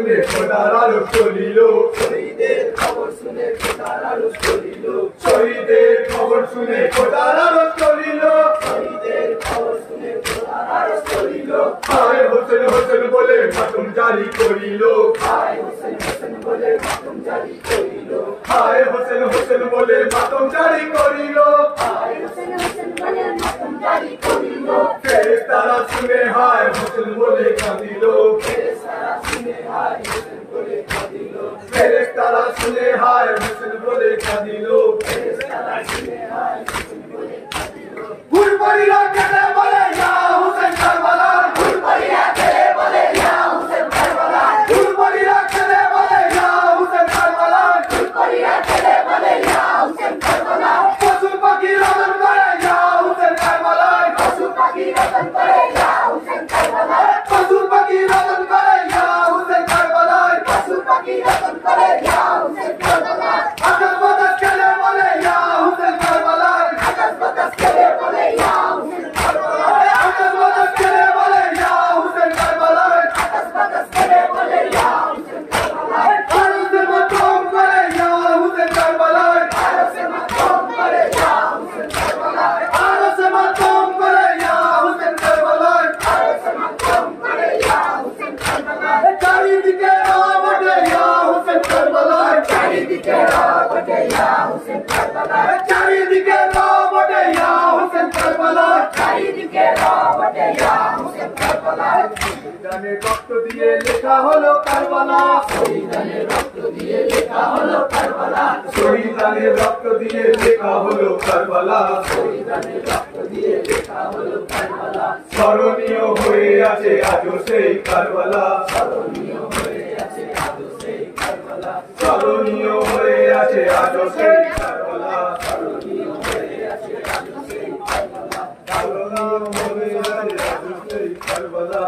শুনে খোদার আরশ চলিল, শহীদের খবর শুনে খোদার আরশ চলিল, শহীদের খবর শুনে খোদার আরশ চলিল, শহীদের খবর শুনে খোদার আরশ চলিল। হায় হোসেন হোসেন বলে মাতম জারি করিল, হায় হোসেন হোসেন বলে মাতম জারি করিল, হায় হোসেন হোসেন বলে মাতম জারি করিল। হায় হোসেন হোসেন বলে মাতম জারি করিল। ফেরেশতারা শুনে হায় হোসেন বলে কাঁদিল, ফেরেশতারা শুনে হায় হোসেন বলে কাঁদিল, ফেরেশতারা শুনে হায় হোসেন বলে কাঁদিল। ফেরেশতারা শুনে হায় হোসেন বলে কাঁদিল। ফুলবাড়িরা কেঁদে বলে ইয়া হোসেন কারবালায়, ফুলবাড়িয়া খেলে বলে ইয়া হোসেন কারবালায়, ফুলবাড়িরা কেঁদে বলে ইয়া হোসেন কারবালায়। ফুলবাড়িয়া খেলে বলে ইয়া হোসেন কারবালায়। পশু পাখি রতন করে ইয়া হোসেন কারবালায়, পশু পাখি রতন করে ইয়া হোসেন কারবালায়, পশু পাখি রতন করে ইয়া হোসেন কারবালায়। পশু পাখি রতন করে ইয়া হোসেন কারবালায়। আকাশ বাতাস কেঁদে বলে ইয়া হোসেন কারবালায়, আকাশ বাতাস খেলে বলে ইয়া হোসেন কারবালায়, আকাশ বাতাস কেঁদে বলে ইয়া হোসেন কারবালায়। আকাশ বাতাস খেলে বলে ইয়া হোসেন কারবালায়। আরশের মাতম করে ইয়া হোসেন কারবালায়, আরশের মাতম করে ইয়া হোসেন কারবালায়, আরশের মাতম করে ইয়া হোসেন কারবালায়। আরশের মাতম করে ইয়া হোসেন কারবালায়। চারিদিকে রাম ওঠে ইয়া হোসেন কারবালায়, চারিদিকে রাগ ওঠে ইয়া হোসেন কারবালায়, চারিদিকে রাম ওঠে ইয়া হোসেন কারবালায়। চারিদিকে রাগ ওঠে ইয়া হোসেন কারবালায়। শহীদানের রক্ত দিয়ে লেখা হলো কারবালা, শহীদানের রক্ত দিয়ে লেখা হলো কারবালা, শহীদানের রক্ত দিয়ে লেখা হলো কারবালা। শহীদানের রক্ত দিয়ে লেখা হলো কারবালা। স্মরণীয় হয়ে আছে আজও সেই কারবালা, স্মরণীয় হয়ে আছে আজও সেই কারবালা, স্মরণীয় হয়ে আছে আজও সেই কারবালা, স্মরণীয় হয়ে আছে আজও সেই কারবালা, স্মরণীয় হয়ে আছে আজও সেই কারবালা।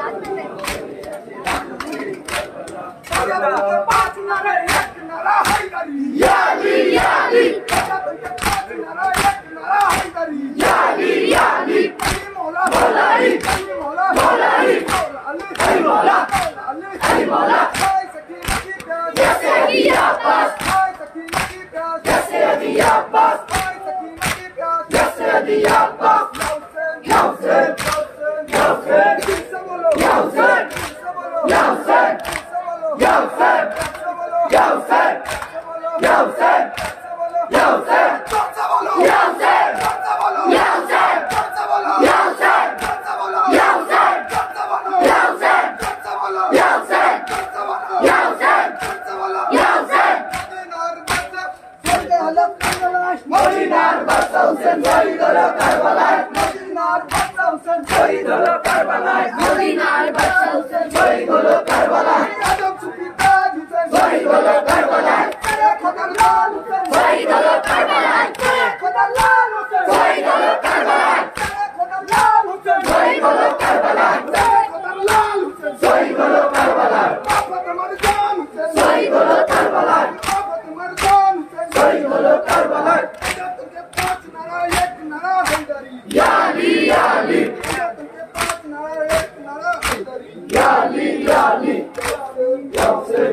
ইয়ালি ইয়ালি ইয়ালি ইয়ালি মোলালি মোলালি আলি মোলা আলি মোলা जैसे कि आपास जैसे अभी आपास जैसे अभी आपास याउसेन याउसेन याउसेन याउसेन याउसेन याउसेन याउसेन याउसेन याउसेन याउसेन याउसेन याउसेन याउसेन याउसेन याउसेन याउसेन মদিনার বাদশা হোসেন শহীদ হলো কারবালায়, মদিনার বাদশা হোসেন শহীদ হলো কারবালায়, মদিনার বাদশা হোসেন শহীদ হলো কারবালায়, শহীদ হলো কারবালায়, শহীদ হলো কারবালায়, শহীদ হলো কারবালায়, শহীদ হলো কারবালায়, শহীদ হলো কারবালায়, শহীদ হলো কারবালায়, শহীদ হলো কারবালায়। ইয়ালি ইয়ালি ইয়ালি ইয়ালি ইয়াউসেন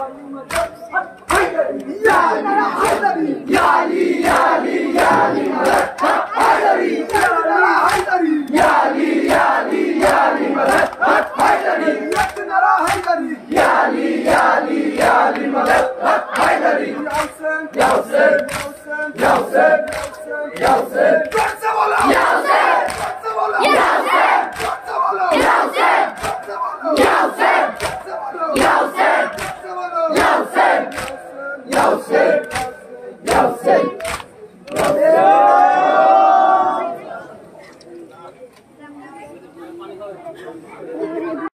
ইয়ালি ইয়ালি ইয়ালি মালাক হায়দারি ইয়ালি ইয়ালি ইয়ালি মালাক হায়দারি ইয়ালি ইয়ালি ইয়ালি মালাক হায়দারি ইয়াউসেন ইয়াউসেন ইয়াউসেন